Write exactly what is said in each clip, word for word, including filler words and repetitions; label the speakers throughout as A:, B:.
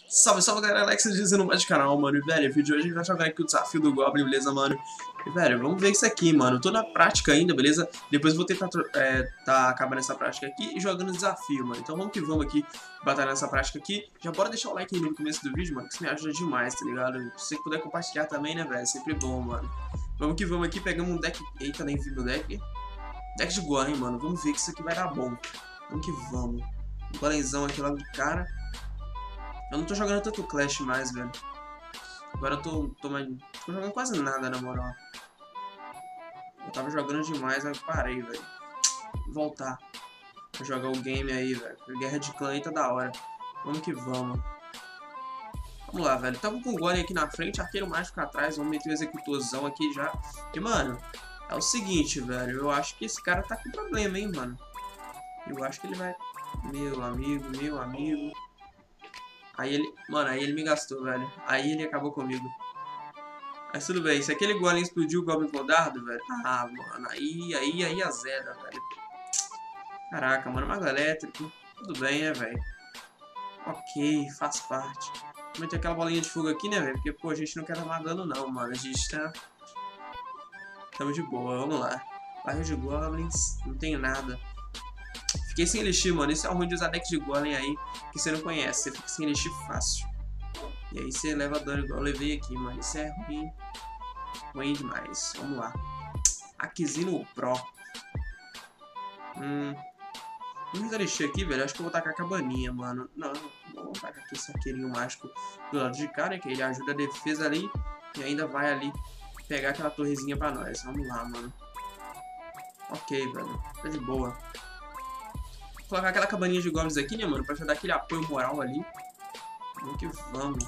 A: Salve, salve galera, Alex dizendo mais de canal, mano. E velho, o vídeo de hoje a gente vai jogar aqui o desafio do Goblin, beleza, mano? E velho, vamos ver isso aqui, mano. Eu tô na prática ainda, beleza? Depois eu vou tentar é, tá acabando essa prática aqui e jogando o desafio, mano. Então vamos que vamos aqui, batalhar nessa prática aqui. Já bora deixar o like aí no começo do vídeo, mano, que isso me ajuda demais, tá ligado? Se você puder compartilhar também, né, velho? Sempre bom, mano. Vamos que vamos aqui, pegamos um deck. Eita, nem vi meu deck. Deck de Golem, mano. Vamos ver que isso aqui vai dar bom. Vamos que vamos. Um Golemzão aqui logo de cara. Eu não tô jogando tanto Clash mais, velho. Agora eu tô, tô, mais... tô jogando quase nada, na moral. Eu tava jogando demais, aí eu parei, velho. Vou voltar pra jogar o game aí, velho. Guerra de clã aí tá da hora. Vamos que vamos. Vamos lá, velho. Tamo com o Golem aqui na frente, arqueiro mágico atrás. Vamos meter o executorzão aqui já. E, mano, é o seguinte, velho. Eu acho que esse cara tá com problema, hein, mano. Eu acho que ele vai... Meu amigo, meu amigo... Aí ele, mano, aí ele me gastou, velho. Aí ele acabou comigo. Mas tudo bem, se aquele Golem explodiu o Goblin com dardo, velho. Ah, mano, aí, aí, aí azeda, velho. Caraca, mano, mago elétrico. Tudo bem, né, velho? Ok, faz parte. Vou meter aquela bolinha de fogo aqui, né, velho? Porque, pô, a gente não quer tomar dano, não, mano. A gente tá... Tamo de boa, vamos lá. Barril de Goblins, não tenho nada. Fiquei sem elixir, mano. Isso é o ruim de usar deck de Golem aí, que você não conhece. Você fica sem elixir fácil. E aí você leva dano igual eu levei aqui, mano. Isso é ruim. Ruim demais. Vamos lá. Aquizino Pro. Hum. Vamos elixir aqui, velho. Acho que eu vou tacar a cabaninha, mano. Não, vou tacar aqui esse arqueirinho mágico do lado de cá, né? Que ele ajuda a defesa ali. E ainda vai ali pegar aquela torrezinha pra nós. Vamos lá, mano. Ok, velho. Tá de boa. Vou colocar aquela cabaninha de goblins aqui, né, mano? Pra dar aquele apoio moral ali. Vamos que vamos.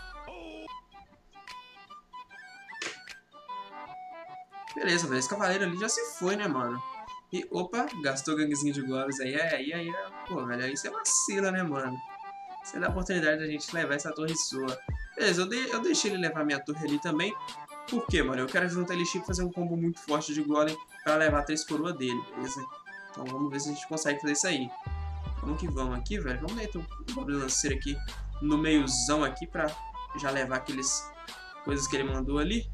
A: Beleza, velho. Esse cavaleiro ali já se foi, né, mano? E, opa, gastou o ganguezinho de goblins aí. Aí, aí, aí. Pô, velho, aí você vacila, né, mano? Você dá a oportunidade da gente levar essa torre sua. Beleza, eu, de, eu deixei ele levar minha torre ali também. Por quê, mano? Eu quero juntar ele e fazer um combo muito forte de golem pra levar três coroas dele, beleza? Então vamos ver se a gente consegue fazer isso aí. Vamos que vamos aqui, velho. Vamos meter o Goblin Lanceiro aqui no meiozão aqui pra já levar aqueles coisas que ele mandou ali.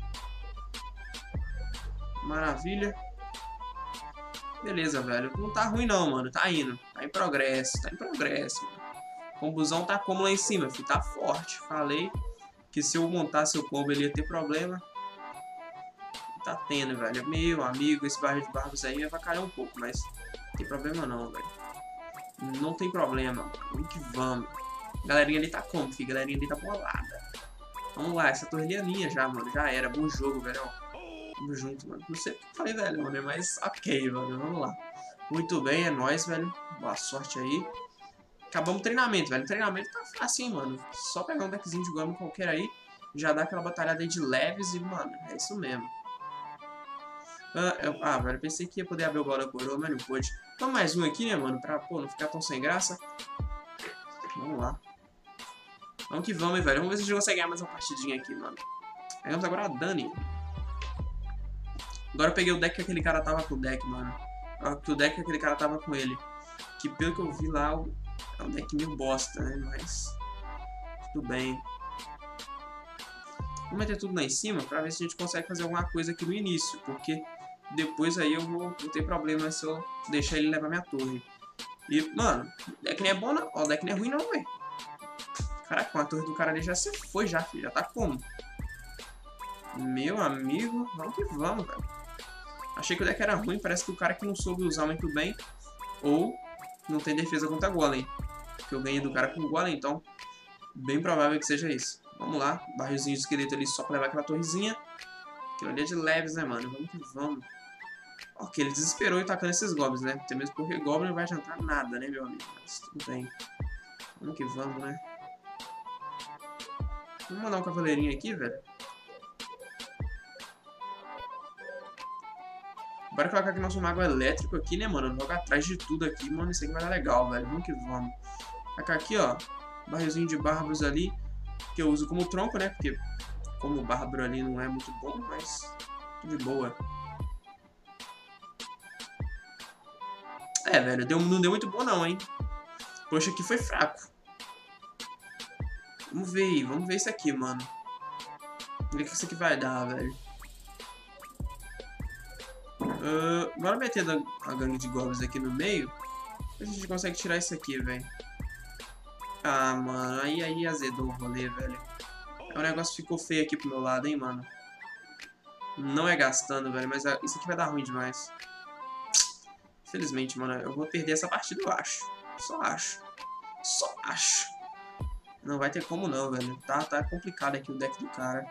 A: Maravilha. Beleza, velho. Não tá ruim não, mano. Tá indo. Tá em progresso. Tá em progresso, mano. O combuzão tá como lá em cima, filho. Tá forte. Falei que se eu montasse o combo ele ia ter problema. Tá tendo, velho. Meu amigo, esse barril de barbos aí vai avacalhar um pouco, mas não tem problema não, velho. Não tem problema. Vamos que vamos. Galerinha ali tá como, filho? Galerinha ali tá bolada. Vamos lá, essa torre ali é minha já, mano. Já era. Bom jogo, velho. Tamo junto, mano. Não sei o que eu falei, velho, mano. Mas ok, velho. Vamos lá. Muito bem, é nóis, velho. Boa sorte aí. Acabamos o treinamento, velho. O treinamento tá fácil, hein, mano. Só pegar um deckzinho de Goblin qualquer aí. Já dá aquela batalhada aí de leves e, mano, é isso mesmo. Ah, eu, ah, velho, eu pensei que ia poder abrir o bola da coroa, mas não pôde. Então mais um aqui, né, mano, pra, pô, não ficar tão sem graça. Vamos lá. Vamos que vamos, hein, velho. Vamos ver se a gente consegue ganhar mais uma partidinha aqui, mano. Pegamos agora a Dani. Agora eu peguei o deck que aquele cara tava com o deck, mano. Que o deck que aquele cara tava com ele. Que pelo que eu vi lá, é um deck meio bosta, né, mas... Tudo bem. Vamos meter tudo lá em cima pra ver se a gente consegue fazer alguma coisa aqui no início, porque depois aí eu vou, vou ter problema se eu deixar ele levar minha torre. E, mano, o deck não é bom não, ó, o deck não é ruim não, velho. Caraca, a torre do cara ali já se foi já, filho, já tá como? Meu amigo, vamos que vamos, velho. Achei que o deck era ruim, parece que o cara que não soube usar muito bem, ou não tem defesa contra Golem. Que eu ganhei do cara com Golem, então, bem provável que seja isso. Vamos lá, barrilzinho de esqueleto ali só pra levar aquela torrezinha. Aquilo ali é de leves, né, mano? Vamos que vamos. Ok, ele desesperou e tacando esses goblins, né? Até mesmo porque goblin não vai adiantar nada, né, meu amigo? Mas tudo bem. Vamos que vamos, né? Vamos mandar um cavaleirinho aqui, velho. Bora colocar aqui nosso mago elétrico aqui, né, mano? Jogar atrás de tudo aqui, mano. Isso aqui vai dar legal, velho. Vamos que vamos. Colocar aqui, ó. Barrilzinho de bárbaros ali. Que eu uso como tronco, né? Porque como o bárbaro ali não é muito bom, mas tudo de boa. É, velho, deu, não deu muito bom não, hein? Poxa, aqui foi fraco. Vamos ver aí, vamos ver isso aqui, mano. Vamos ver o que isso aqui vai dar, velho. Uh, bora meter a gangue de goblins aqui no meio. A gente consegue tirar isso aqui, velho. Ah, mano, aí, aí azedou o rolê, velho. O negócio ficou feio aqui pro meu lado, hein, mano. Não é gastando, velho, mas isso aqui vai dar ruim demais. Infelizmente, mano, eu vou perder essa partida, eu acho. Só acho. Só acho. Não vai ter como não, velho. Tá, tá complicado aqui o deck do cara.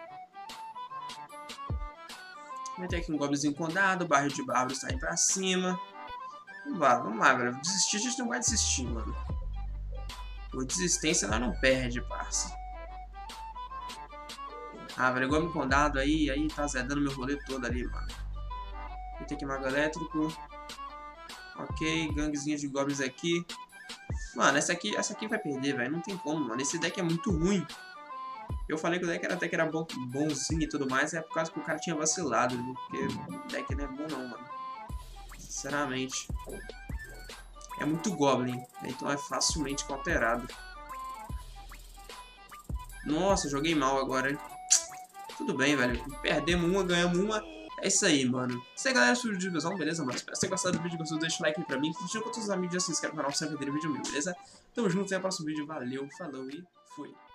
A: Vai ter aqui um goblinzinho condado, o barril de bárbaros tá aí pra cima. Vamos lá, vamos lá, velho. Desistir, a gente não vai desistir, mano. Por desistência, nós não perde, parça. Ah, velho, goblin condado aí, aí tá zedando meu rolê todo ali, mano. Vai ter aqui mago elétrico. Ok, ganguezinha de goblins aqui. Mano, essa aqui, essa aqui vai perder, velho. Não tem como, mano. Esse deck é muito ruim. Eu falei que o deck era, até que era bom, bonzinho e tudo mais, é por causa que o cara tinha vacilado, viu? Porque o deck não é bom não, mano. Sinceramente. É muito Goblin, então é facilmente alterado. Nossa, joguei mal agora, hein? Tudo bem, velho. Perdemos uma, ganhamos uma. É isso aí, mano. Isso aí, galera. Esse vídeo de diversão, beleza, mano? Espero que vocês tenham gostado do vídeo. Gostou, deixa o like aí pra mim. Compartilha com todos os amigos e se inscreve no canal pra sempre ver vídeo meu, beleza? Tamo junto, até o próximo vídeo. Valeu, falou e fui.